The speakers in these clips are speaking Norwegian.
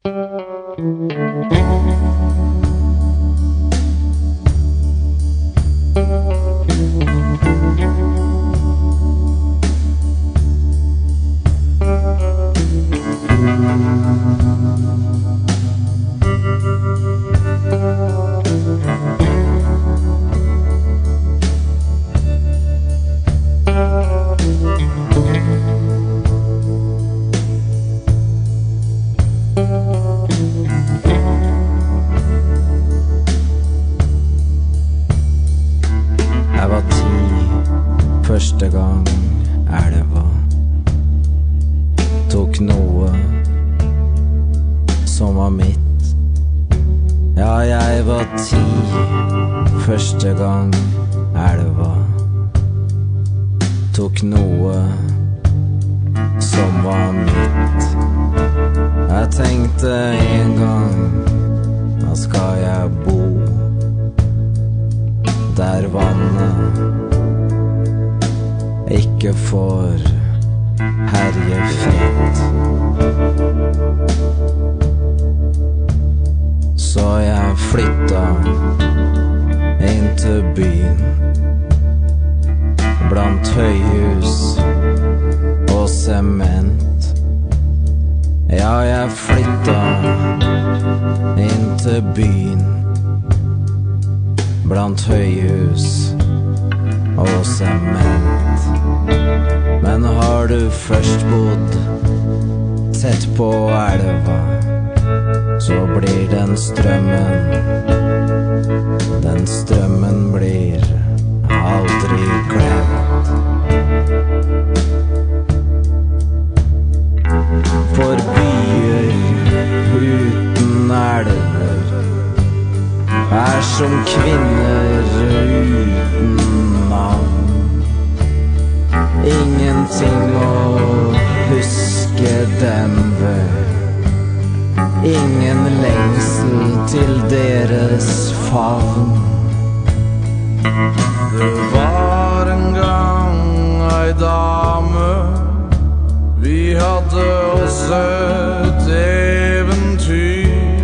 Første gang elva tok noe som var mitt. Ja, jeg var 10 første gang elva tok noe som var mitt. Jeg tenkte en gang, da skal jeg bo der vannet ikke får herje fritt. Så jeg flytta inn til byen, blant høyhus og sement. Ja, jeg flytta inn til byen, blant høyhus og sement. Men har du først bodd tett på elva, så blir den strømmen blir aldri glemt. For byer uten elver som kvinner uten navn. Ingenting å huske dem ved, ingen lengsel til deres favn. Det var en gang ei dame, vi hadde også et eventyr.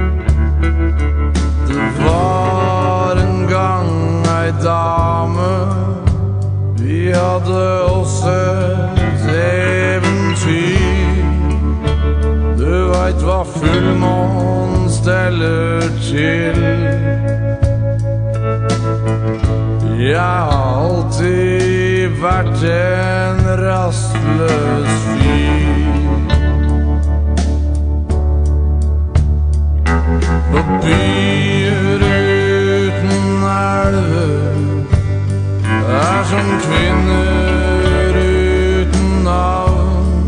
Det var en gang ei dame, vi hadde også et eventyr. Du vet hva fullmånen steller til. Jeg har alltid vært en rastløs fyr. På byer uten elver som kvinner uten navn.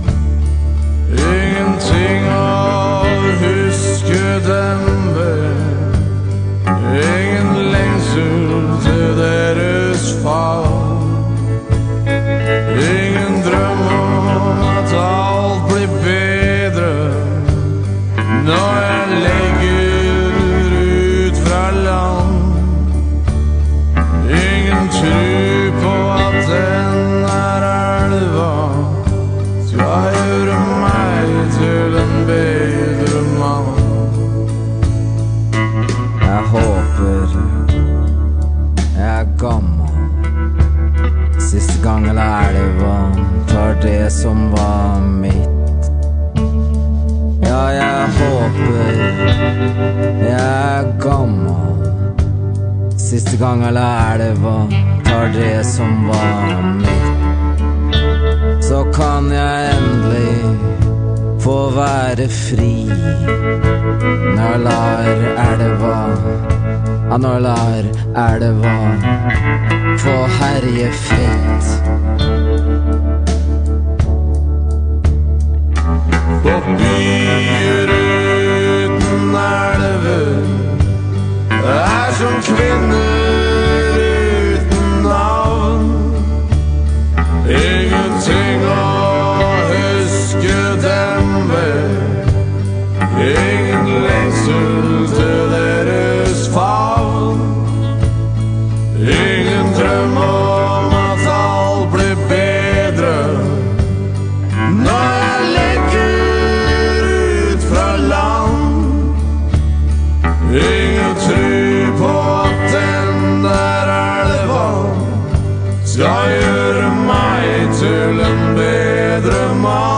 Ingenting å huske dem ved, ingen lengsel til deres favn. Ingen drøm om at alt blir bedre når jeg legger ut fra land. Ingen tro på at den elva skal gjøre meg til en bedre mann. Jeg håper jeg gammel, siste gang elva tar det som var mitt. Ja, jeg håper jeg gammel, siste gang elva tar det som var mitt. Så kan jeg endelig få være fri når lar elva få herje fritt. På byer uten elver som kvinner uten navn. Ingenting å huske dem ved, ingen lengsel til deres favn. Ingen drøm om at alt blir bedre når jeg legger ut fra land. gjøre meg til en bedre mann.